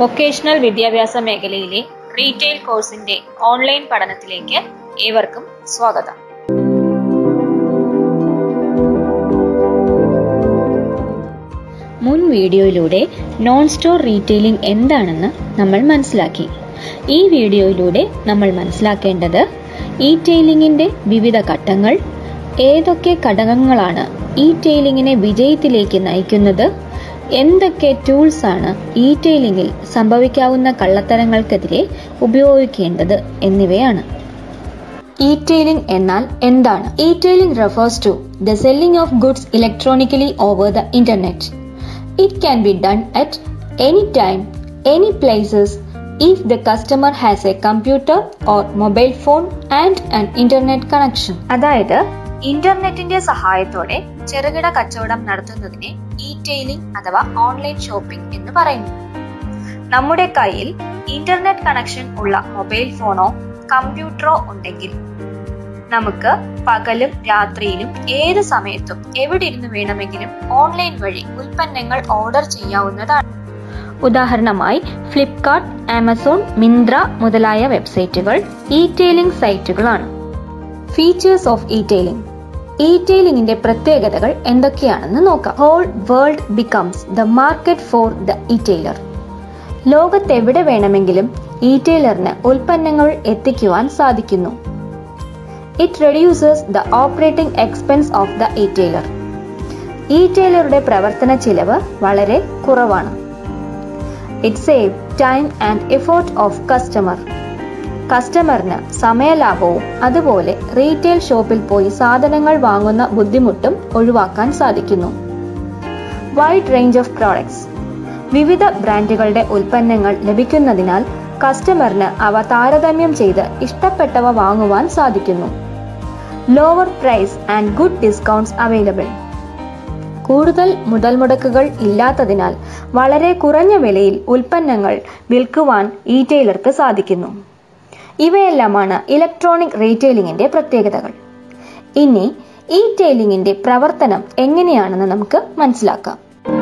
Vocational വിദ്യാഭ്യാസ മേഖലയിലെ retail കോഴ്സിന്റെ ഓൺലൈൻ പഠനത്തിലേക്ക് ഏവർക്കും സ്വാഗതം. മുൻ വീഡിയോയിലൂടെ നോൺ സ്റ്റോർ റീറ്റെയിലിംഗ് എന്താണെന്ന് നമ്മൾ മനസ്സിലാക്കി. ഈ വീഡിയോയിലൂടെ നമ്മൾ മനസ്സിലാക്കേണ്ടത് ഇ-ടെയിലിംഗിന്റെ വിവിധ ഘട്ടങ്ങൾ, ഏതൊക്കെ ഘടകങ്ങളാണ് ഇ-ടെയിലിംഗിനെ വിജയത്തിലേക്ക് നയിക്കുന്നത്, എന്തൊക്കെ ടൂൾസ് ആണ് ഇ-ടെയിലിംഗിൽ സംഭവിക്കാവുന്ന കള്ളത്തരങ്ങൾക്കെതിരെ ഉപയോഗിക്കേണ്ടത് എന്നിവയാണ്. ഇ-ടെയിലിംഗ് എന്നാൽ എന്താണ്? E tailing refers to the selling of goods electronically over the internet. It can be done at any time, any places if the customer has a computer or mobile phone and an internet connection. അതായത് ഇന്റർനെറ്റിന്റെ സഹായത്തോടെ ചെറുകിട കച്ചവടം നടത്തുന്നതിനെ e tailing അഥവാ online shopping എന്ന് പറയുന്നു. നമ്മുടെ കയ്യിൽ ഇന്റർനെറ്റ് കണക്ഷൻ ഉള്ള മൊബൈൽ ഫോണോ കമ്പ്യൂട്ടറോ ഉണ്ടെങ്കിൽ നമുക്ക് പകലും രാത്രിയിലും ഏത് സമയത്തും എവിടെ ഇരുന്ന് വേണമെങ്കിലും ഓൺലൈൻ വഴി ഉൽപ്പന്നങ്ങൾ ഓർഡർ ചെയ്യാവുന്നതാണ്. ഉദാഹരണമായി ഫ്ലിപ്കാർട്ട്, ആമസോൺ, മിന്ത്ര മുതലായ വെബ്സൈറ്റുകൾ ഇ-ടെയിലിംഗ് സൈറ്റുകളാണ്. Features of e tailing. ഇ-ടെയിലിംഗിന്റെ പ്രത്യേകതകൾ എന്തൊക്കെയാണെന്ന് നോക്കാം. Whole world becomes the market for the e tailer. ലോകത്തെവിടെ വേണമെങ്കിലും ഇ-ടെയിലറിന് ഉൽപ്പന്നങ്ങൾ എത്തിക്കുവാൻ സാധിക്കുന്നു. It reduces the operating expense of the e tailer. ഇ-ടെയിലറുടെ പ്രവർത്തന ചിലവ് വളരെ കുറവാണ്. It save time and effort of customer. കസ്റ്റമറിന് സമയലാഭവും അതുപോലെ റീറ്റെയിൽ ഷോപ്പിൽ പോയി സാധനങ്ങൾ വാങ്ങുന്ന ബുദ്ധിമുട്ടും ഒഴിവാക്കാൻ സാധിക്കുന്നു. Wide range of products. വിവിധ ബ്രാൻഡുകളുടെ ഉൽപ്പന്നങ്ങൾ ലഭിക്കുന്നതിനാൽ കസ്റ്റമറിന് അവ താരതമ്യം ചെയ്ത് ഇഷ്ടപ്പെട്ടവ വാങ്ങുവാൻ സാധിക്കുന്നു. Lower price and good discounts available. കൂടുതൽ മുതൽ മുടക്കുകൾ ഇല്ലാത്തതിനാൽ വളരെ കുറഞ്ഞ വിലയിൽ ഉൽപ്പന്നങ്ങൾ വിൽക്കുവാൻ ഇ-ടെയിലർക്ക് സാധിക്കുന്നു. ഇവയെല്ലാമാണ് ഇലക്ട്രോണിക് റീറ്റെയിലിംഗിന്റെ പ്രത്യേകതകൾ. ഇനി ഇ-ടെയിലിംഗിന്റെ പ്രവർത്തനം എങ്ങനെയാണെന്ന് നമുക്ക് മനസ്സിലാക്കാം.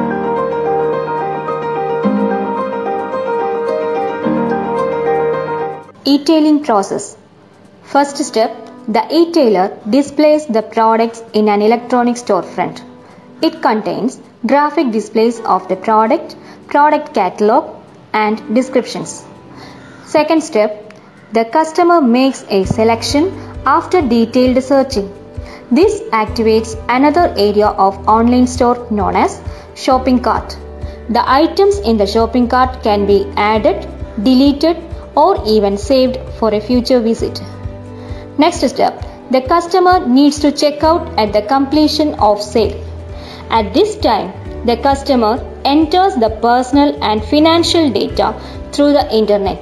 E-tailing process. First step, the e-tailer displays the products in an electronic storefront. It contains graphic displays of the product, product catalog, and descriptions. Second step, the customer makes a selection after detailed searching. This activates another area of online store known as shopping cart. The items in the shopping cart can be added, deleted, or even saved for a future visit. Next step, the customer needs to check out at the completion of sale. At this time, the customer enters the personal and financial data through the internet.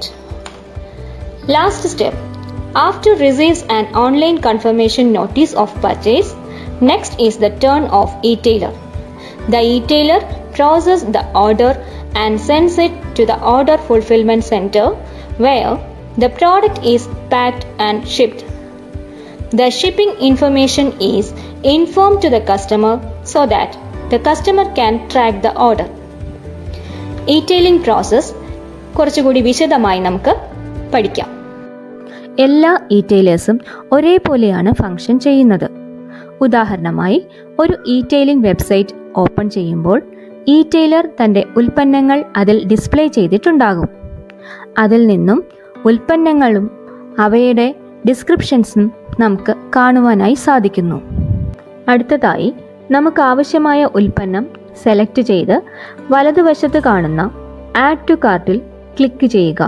Last step, after receives an online confirmation notice of purchase, next is the turn of e-tailer. The e-tailer processes the order and sends it to the order fulfillment center where the product is packed and shipped. The shipping information is informed to the customer so that the customer can track the order. E-tailing process കുറച്ചുകൂടി വിശദമായി നമുക്ക് പഠിക്കാം. എല്ലാ ഇ-ടെയിലേഴ്സും ഒരേപോലെയാണ് function ചെയ്യുന്നത്. ഉദാഹരണമായി ഒരു e tailing website open ചെയ്യുമ്പോൾ ഇ-ടെയിലർ തൻ്റെ ഉൽപ്പന്നങ്ങൾ അതിൽ ഡിസ്പ്ലേ ചെയ്തിട്ടുണ്ടാകും. അതിൽ നിന്നും ഉൽപ്പന്നങ്ങളും അവയുടെ ഡിസ്ക്രിപ്ഷൻസും നമുക്ക് കാണുവാനായി സാധിക്കുന്നു. അടുത്തതായി നമുക്ക് ആവശ്യമായ ഉൽപ്പന്നം സെലക്ട് ചെയ്ത് വലതുവശത്ത് കാണുന്ന ആഡ് ടു കാർട്ടിൽ ക്ലിക്ക് ചെയ്യുക.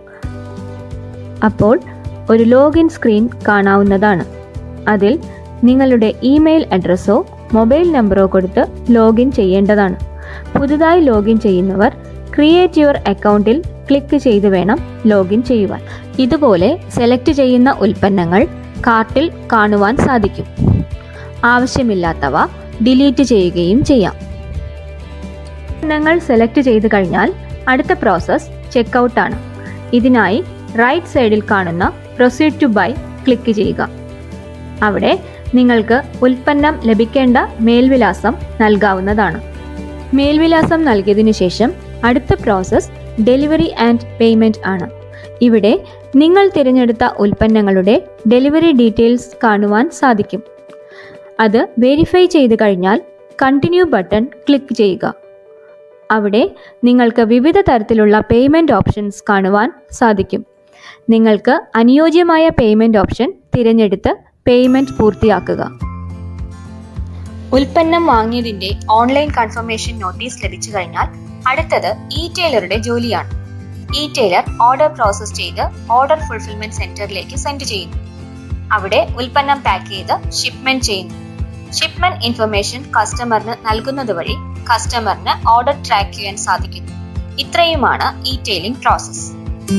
അപ്പോൾ ഒരു ലോഗിൻ സ്ക്രീൻ കാണാവുന്നതാണ്. അതിൽ നിങ്ങളുടെ ഇമെയിൽ അഡ്രസ്സോ മൊബൈൽ നമ്പറോ കൊടുത്ത് ലോഗിൻ ചെയ്യേണ്ടതാണ്. പുതുതായി ലോഗിൻ ചെയ്യുന്നവർ ക്രിയേറ്റ് യുവർ അക്കൗണ്ടിൽ ക്ലിക്ക് ചെയ്ത് വേണം ലോഗിൻ ചെയ്യുവാൻ. ഇതുപോലെ സെലക്ട് ചെയ്യുന്ന ഉൽപ്പന്നങ്ങൾ കാർട്ടിൽ കാണുവാൻ സാധിക്കും. ആവശ്യമില്ലാത്തവ ഡിലീറ്റ് ചെയ്യുകയും ചെയ്യാം. ഉൽപ്പന്നങ്ങൾ സെലക്ട് ചെയ്ത് കഴിഞ്ഞാൽ അടുത്ത പ്രോസസ് ചെക്ക്ഔട്ട് ആണ്. ഇതിനായി റൈറ്റ് സൈഡിൽ കാണുന്ന പ്രൊസീഡ് ടു ബൈ ക്ലിക്ക് ചെയ്യുക. അവിടെ നിങ്ങൾക്ക് ഉൽപ്പന്നം ലഭിക്കേണ്ട മേൽവിലാസം നൽകാവുന്നതാണ്. മേൽവിലാസം നൽകിയതിനു ശേഷം അടുത്ത പ്രോസസ് ഡെലിവറി ആൻഡ് പേയ്മെൻറ്റ് ആണ്. ഇവിടെ നിങ്ങൾ തിരഞ്ഞെടുത്ത ഉൽപ്പന്നങ്ങളുടെ ഡെലിവറി ഡീറ്റെയിൽസ് കാണുവാൻ സാധിക്കും. അത് വെരിഫൈ ചെയ്ത് കഴിഞ്ഞാൽ കണ്ടിന്യൂ ബട്ടൺ ക്ലിക്ക് ചെയ്യുക. അവിടെ നിങ്ങൾക്ക് വിവിധ തരത്തിലുള്ള പേയ്മെൻറ്റ് ഓപ്ഷൻസ് കാണുവാൻ സാധിക്കും. നിങ്ങൾക്ക് അനുയോജ്യമായ പേയ്മെൻറ്റ് ഓപ്ഷൻ തിരഞ്ഞെടുത്ത് പേയ്മെൻറ്റ് പൂർത്തിയാക്കുക. ഉൽപ്പന്നം വാങ്ങിയതിന്റെ ഓൺലൈൻ കൺഫർമേഷൻ നോട്ടീസ് ലഭിച്ചു കഴിഞ്ഞാൽ അടുത്തത് ഇ-ടെയിലറുടെ ജോലിയാണ്. ഇ-ടെയിലർ ഓർഡർ പ്രോസസ് ചെയ്ത് ഓർഡർ ഫുൾഫിൽമെന്റ് സെന്ററിലേക്ക് സെൻഡ് ചെയ്യുന്നു. അവിടെ ഉൽപ്പന്നം പാക്ക് ചെയ്ത് ഷിപ്മെന്റ് ചെയ്യുന്നു. ഷിപ്മെന്റ് ഇൻഫർമേഷൻ കസ്റ്റമറിന് നൽകുന്നത് വഴി കസ്റ്റമറിന് ഓർഡർ ട്രാക്ക് ചെയ്യാൻ സാധിക്കുന്നു. ഇത്രയുമാണ് e tailing process.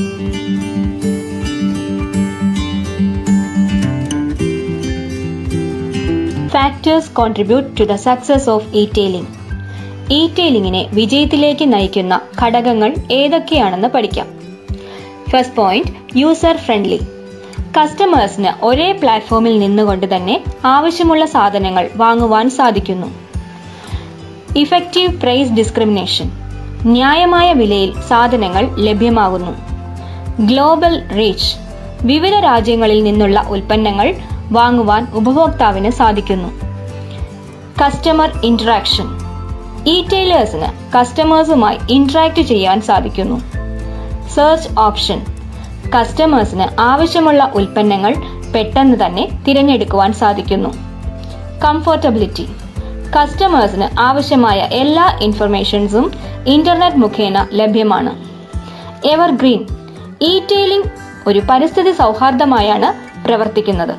Factors contribute to the success of e tailing. ഇ-ടെയിലിംഗിനെ വിജയത്തിലേക്ക് നയിക്കുന്ന ഘടകങ്ങൾ ഏതൊക്കെയാണെന്ന് പഠിക്കാം. First point, user friendly. കസ്റ്റമേഴ്സിന് ഒരേ പ്ലാറ്റ്ഫോമിൽ നിന്നുകൊണ്ട് തന്നെ ആവശ്യമുള്ള സാധനങ്ങൾ വാങ്ങുവാൻ സാധിക്കുന്നു. Effective price discrimination. ന്യായമായ വിലയിൽ സാധനങ്ങൾ ലഭ്യമാകുന്നു. Global reach. വിവിധ രാജ്യങ്ങളിൽ നിന്നുള്ള ഉൽപ്പന്നങ്ങൾ വാങ്ങുവാൻ ഉപഭോക്താവിന് സാധിക്കുന്നു. Customer interaction. ഇ-ടെയിലേഴ്സിന് കസ്റ്റമേഴ്സുമായി ഇന്ററാക്ട് ചെയ്യാൻ സാധിക്കുന്നു. Search option. കസ്റ്റമേഴ്സിന് ആവശ്യമുള്ള ഉൽപ്പന്നങ്ങൾ പെട്ടെന്ന് തന്നെ തിരഞ്ഞെടുക്കുവാൻ സാധിക്കുന്നു. കംഫർട്ടബിലിറ്റി. കസ്റ്റമേഴ്സിന് ആവശ്യമായ എല്ലാ ഇൻഫർമേഷൻസും ഇന്റർനെറ്റ് മുഖേന ലഭ്യമാണ്. എവർഗ്രീൻ. ഇ-ടെയിലിംഗ് ഒരു പരിസ്ഥിതി സൗഹാർദ്ദമായാണ് പ്രവർത്തിക്കുന്നത്.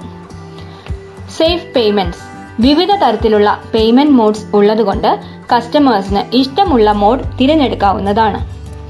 Safe payments. വിവിധ തരത്തിലുള്ള പേയ്മെന്റ് മോഡ്സ് ഉള്ളതുകൊണ്ട് കസ്റ്റമേഴ്സിന് ഇഷ്ടമുള്ള മോഡ് തിരഞ്ഞെടുക്കാവുന്നതാണ്.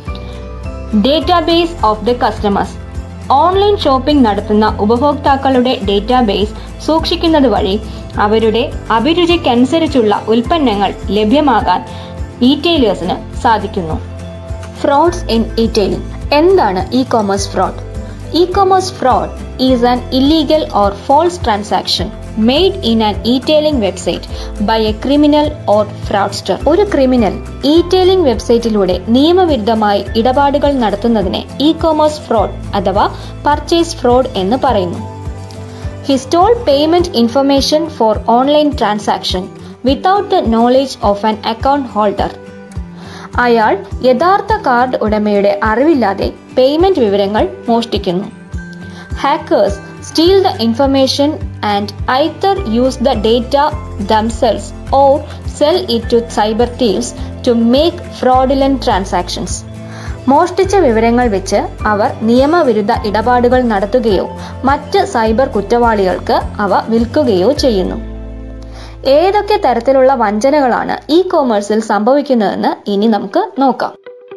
Database of the customers. Online shopping നടത്തുന്ന ഉപഭോക്താക്കളുടെ ഡേറ്റാബേസ് സൂക്ഷിക്കുന്നത് വഴി അവരുടെ അഭിരുചിക്കനുസരിച്ചുള്ള ഉൽപ്പന്നങ്ങൾ ലഭ്യമാകാൻ ഇ-ടെയിലേഴ്സിന് സാധിക്കുന്നു. Frauds in e tailing. എന്താണ് e commerce fraud? E commerce fraud is an illegal or false transaction made in an e-tailing website by a criminal or fraudster. ഒരു ക്രിമിനൽ ഇ-ടെയിലിംഗ് വെബ്സൈറ്റിലൂടെ നിയമവിരുദ്ധമായി ഇടപാടുകൾ നടത്തുന്നതിനെ ഇ-കൊമേഴ്സ് ഫ്രോഡ് അഥവാ പർച്ചേസ് ഫ്രോഡ് എന്ന് പറയുന്നു. He stole payment information for online transaction without the knowledge of an account holder. അയാൾ യഥാർത്ഥ കാർഡ് ഉടമയുടെ അറിവില്ലാതെ പേയ്മെന്റ് വിവരങ്ങൾ മോഷ്ടിക്കുന്നു. Hackers steal the information and either use the data themselves or sell it to cyber thieves to make fraudulent transactions. മോഷ്ടിച്ച വിവരങ്ങൾ വെച്ച് അവർ നിയമവിരുദ്ധ ഇടപാടുകൾ നടത്തുകയോ മറ്റ് സൈബർ കുറ്റവാളികൾക്ക് അവ വിൽക്കുകയോ ചെയ്യുന്നു. ഏതൊക്കെ തരത്തിലുള്ള വഞ്ചനകളാണ് ഇ-കൊമേഴ്സിൽ സംഭവിക്കുന്നതെന്ന് ഇനി നമുക്ക് നോക്കാം.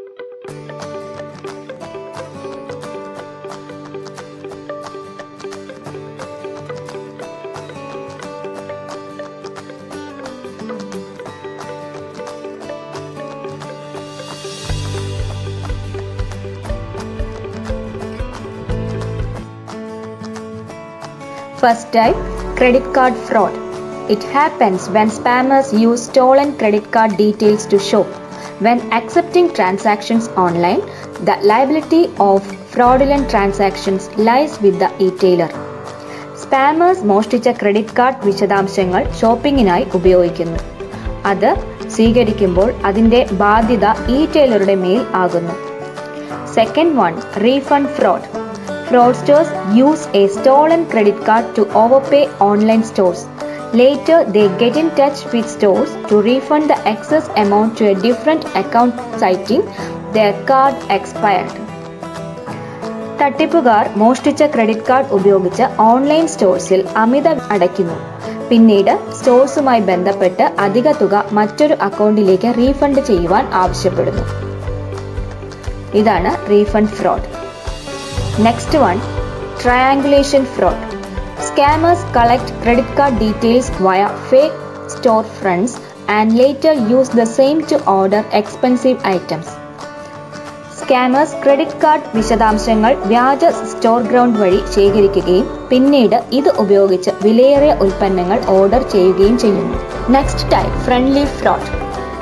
First type, credit card fraud. It happens when spammers use stolen credit card details to shop. When accepting transactions online, the liability of fraudulent transactions lies with the e-tailer. Spammers മോഷ്ടിച്ച credit card വിശദാംശങ്ങൾ ഷോപ്പിങ്ങിനായി ഉപയോഗിക്കുന്നു. അത് സ്വീകരിക്കുമ്പോൾ അതിന്റെ ബാധ്യത ഇ-ടെയിലറുടെ മേൽ ആകുന്നു. Second one, refund fraud. Fraudsters use a stolen credit card to overpay online stores. Later, they get in touch with stores to refund the excess amount to a different account citing their card expired. തട്ടിപ്പുകാർ മോഷ്ടിച്ച credit card ഉപയോഗിച്ച് online സ്റ്റോഴ്സിൽ അമിത അടയ്ക്കുന്നു. പിന്നീട് സ്റ്റോഴ്സുമായി ബന്ധപ്പെട്ട് അധിക തുക മറ്റൊരു അക്കൗണ്ടിലേക്ക് റീഫണ്ട് ചെയ്യുവാൻ ആവശ്യപ്പെടുന്നു. ഇതാണ് refund fraud. Next one, triangulation fraud. Scammers collect credit card details via fake storefronts and later use the same to order expensive items. Scammers credit card വിശദാംശങ്ങൾ വ്യാജ സ്റ്റോർ ഗ്രൗണ്ട് വഴി ശേഖരിക്കുകയും പിന്നീട് ഇത് ഉപയോഗിച്ച് വിലയേറിയ ഉൽപ്പന്നങ്ങൾ ഓർഡർ ചെയ്യുകയും ചെയ്യുന്നു. Next type, friendly fraud.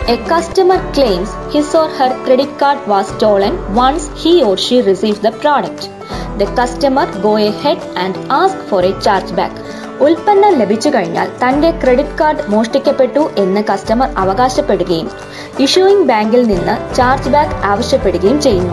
A customer claims his or her credit card was stolen once he or she receives the product. The customer go ahead and ask for a chargeback. ഉൽപ്പന്നം ലഭിച്ചു കഴിഞ്ഞാൽ തന്റെ credit card മോഷ്ടിക്കപ്പെട്ടു എന്ന് customer അവകാശപ്പെടുകയും issuing ബാങ്കിൽ നിന്ന് charge back ആവശ്യപ്പെടുകയും ചെയ്യുന്നു.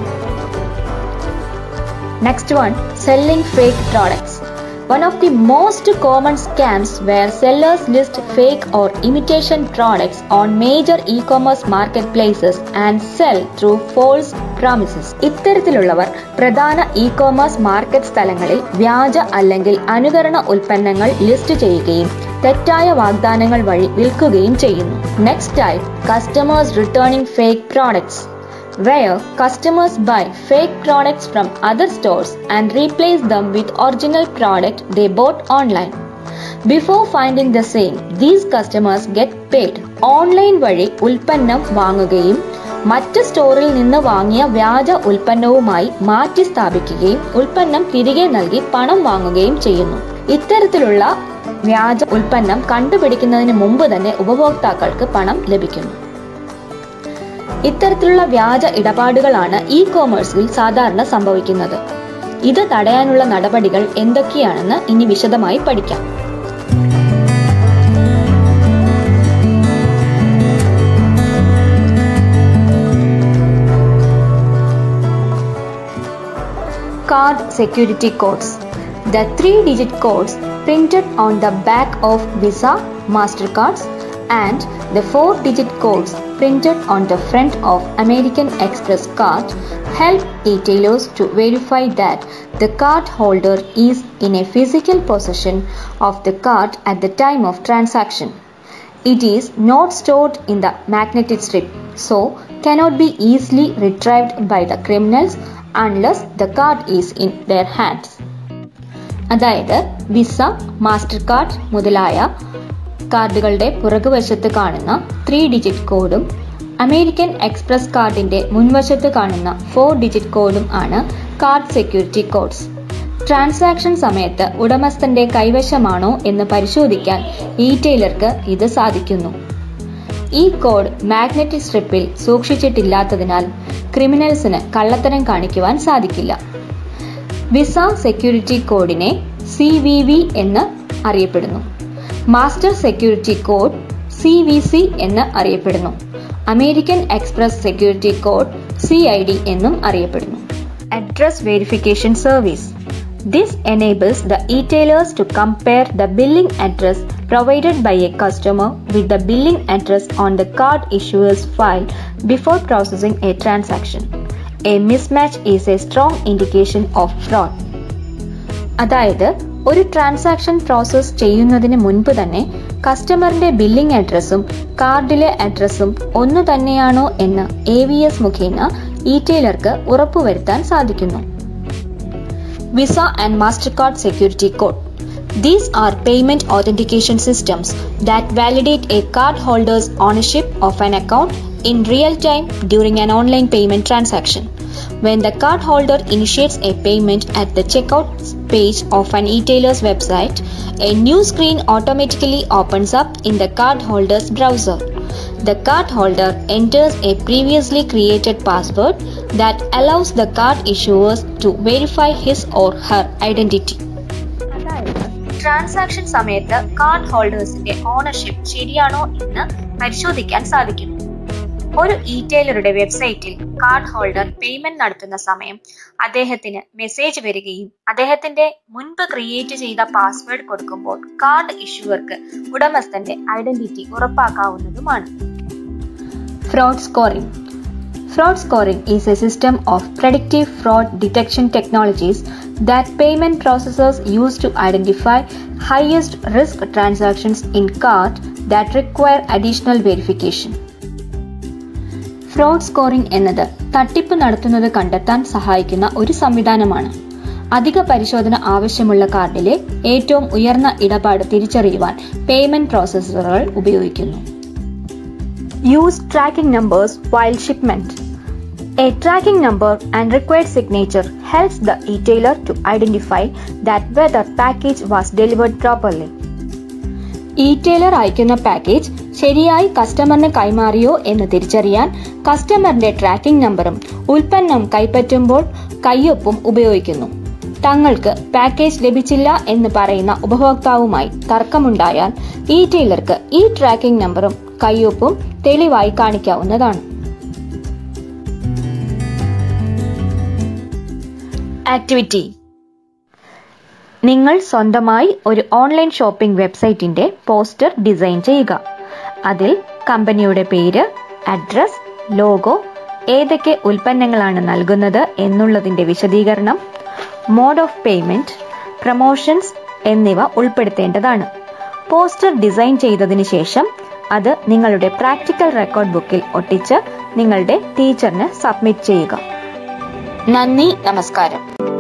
Next one, selling fake products. One of the most common scams where sellers list fake or imitation products on major e-commerce marketplaces and sell through false promises. ഇത്തരത്തിലുള്ളവർ പ്രധാന e-commerce market സ്ഥലങ്ങളിൽ വ്യാജ അല്ലെങ്കിൽ അനുകരണ ഉൽപ്പന്നങ്ങൾ list ചെയ്യുകയും തെറ്റായ വാഗ്ദാനങ്ങൾ വഴി വിൽക്കുകയും ചെയ്യുന്നു. Next type, customers returning fake products, where customers buy fake products from other stores and replace them with original product they bought online. Before finding the same, these customers get paid. Online വഴി ഉൽപ്പന്നം വാങ്ങുകയും മറ്റ് സ്റ്റോറിൽ നിന്ന് വാങ്ങിയ വ്യാജ ഉൽപ്പന്നവുമായി മാറ്റി സ്ഥാപിക്കുകയും ഉൽപ്പന്നം തിരികെ നൽകി പണം വാങ്ങുകയും ചെയ്യുന്നു. ഇത്തരത്തിലുള്ള വ്യാജ ഉൽപ്പന്നം കണ്ടുപിടിക്കുന്നതിന് മുമ്പ് തന്നെ ഉപഭോക്താക്കൾക്ക് പണം ലഭിക്കുന്നു. ഇത്തരത്തിലുള്ള വ്യാജ ഇടപാടുകളാണ് ഇ കോമേഴ്സിൽ സാധാരണ സംഭവിക്കുന്നത്. ഇത് തടയാനുള്ള നടപടികൾ എന്തൊക്കെയാണെന്ന് ഇനി വിശദമായി പഠിക്കാം. Card security codes. The 3-digit codes printed on the back of Visa, Mastercards and the 4-digit codes printed on the front of American Express card help retailers to verify that the card holder is in a physical possession of the card at the time of transaction. It is not stored in the magnetic strip, so cannot be easily retrieved by the criminals unless the card is in their hands. അതായത് Visa, Mastercard മുതലായ കാർഡുകളുടെ പുറകുവശത്ത് കാണുന്ന 3-digit കോഡും American express കാർഡിന്റെ മുൻവശത്ത് കാണുന്ന 4-digit കോഡും ആണ് കാർഡ് സെക്യൂരിറ്റി കോഡ്സ്. ട്രാൻസാക്ഷൻ സമയത്ത് ഉടമസ്ഥന്റെ കൈവശമാണോ എന്ന് പരിശോധിക്കാൻ റീറ്റെയിലർക്ക് ഇത് സാധിക്കുന്നു. ഈ കോഡ് മാഗ്നറ്റിക് സ്ട്രിപ്പിൽ സൂക്ഷിച്ചിട്ടില്ലാത്തതിനാൽ ക്രിമിനൽസിന് കള്ളത്തരം കാണിക്കുവാൻ സാധിക്കില്ല. വിസ സെക്യൂരിറ്റി കോഡിനെ CVV എന്ന് അറിയപ്പെടുന്നു. മാസ്റ്റർ സെക്യൂരിറ്റി കോഡ് CVC എന്ന് അറിയപ്പെടുന്നു. American Express security code CID എന്നും അറിയപ്പെടുന്നു. Address verification service. This enables the retailers to compare the billing address provided by a customer with the billing address on the card issuer's file before processing a transaction. A mismatch is a strong indication of fraud. അതായത് ഒരു transaction process ചെയ്യുന്നതിന് മുൻപ് തന്നെ കസ്റ്റമറിന്റെ billing അഡ്രസ്സും കാർഡിലെ അഡ്രസ്സും ഒന്നു തന്നെയാണോ എന്ന് AVS മുഖേന റീറ്റെയിലർക്ക് ഉറപ്പുവരുത്താൻ സാധിക്കുന്നു. Visa and Mastercard security code. These are payment authentication systems that validate a cardholder's ownership of an account in real time during an online payment transaction. When the cardholder initiates a payment at the checkout page of an retailer's website, a new screen automatically opens up in the cardholder's browser. The cardholder enters a previously created password that allows the card issuers to verify his or her identity. Transaction സമയത്ത് card ഹോൾഡേഴ്സിന്റെ ownership ശരിയാണോ എന്ന് പരിശോധിക്കാൻ സാധിക്കുന്നു. ഒരു റീറ്റെയിലറുടെ വെബ്സൈറ്റിൽ card holder payment നടത്തുന്ന സമയം അദ്ദേഹത്തിന് മെസ്സേജ് വരികയും അദ്ദേഹത്തിന്റെ മുൻപ് ക്രിയേറ്റ് ചെയ്ത പാസ്വേഡ് കൊടുക്കുമ്പോൾ കാർഡ് ഇഷ്യൂവർക്ക് ഉടമസ്ഥന്റെ ഐഡന്റിറ്റി ഉറപ്പാക്കാവുന്നതുമാണ്. Fraud scoring. Fraud scoring is a system of predictive fraud detection technologies that payment processors use to identify highest risk transactions in card that require additional verification. Fraud scoring എന്നത് തട്ടിപ്പ് നടത്തുന്നത് കണ്ടെത്താൻ സഹായിക്കുന്ന ഒരു സംവിധാനമാണ്. അധിക പരിശോധന ആവശ്യമുള്ള കാർഡിലെ ഏറ്റവും ഉയർന്ന ഇടപാട് തിരിച്ചറിയുവാൻ പേയ്മെന്റ് പ്രോസസ്സറുകൾ ഉപയോഗിക്കുന്നു. Use tracking numbers while shipment. A tracking number and required signature helps the retailer to identify that whether package was delivered properly. Retailer അയക്കുന്ന പാക്കേജ് ശരിയായി കസ്റ്റമറിന് കൈമാറിയോ എന്ന് തിരിച്ചറിയാൻ കസ്റ്റമറിന്റെ ട്രാക്കിംഗ് നമ്പറും ഉൽപ്പന്നം കൈപ്പറ്റുമ്പോൾ കയ്യൊപ്പും ഉപയോഗിക്കുന്നു. തങ്ങൾക്ക് പാക്കേജ് ലഭിച്ചില്ല എന്ന് പറയുന്ന ഉപഭോക്താവുമായി തർക്കമുണ്ടായാൽ ഇ-ടെയിലർക്ക് ഈ ട്രാക്കിംഗ് നമ്പറും കയ്യൊപ്പും തെളിവായി കാണിക്കാവുന്നതാണ്. ആക്ടിവിറ്റി: നിങ്ങൾ സ്വന്തമായി ഒരു ഓൺലൈൻ ഷോപ്പിംഗ് വെബ്സൈറ്റിന്റെ പോസ്റ്റർ ഡിസൈൻ ചെയ്യുക. അതിൽ കമ്പനിയുടെ പേര്, അഡ്രസ്, ലോഗോ, ഏതൊക്കെ ഉൽപ്പന്നങ്ങളാണ് നൽകുന്നത് എന്നുള്ളതിന്റെ വിശദീകരണം, മോഡ് ഓഫ് പേയ്മെന്റ്, പ്രൊമോഷൻസ് എന്നിവ ഉൾപ്പെടുത്തേണ്ടതാണ്. പോസ്റ്റർ ഡിസൈൻ ചെയ്തതിനു ശേഷം അത് നിങ്ങളുടെ പ്രാക്ടിക്കൽ റെക്കോർഡ് ബുക്കിൽ ഒട്ടിച്ച് നിങ്ങളുടെ ടീച്ചറിന് സബ്മിറ്റ് ചെയ്യുക. നന്ദി, നമസ്കാരം.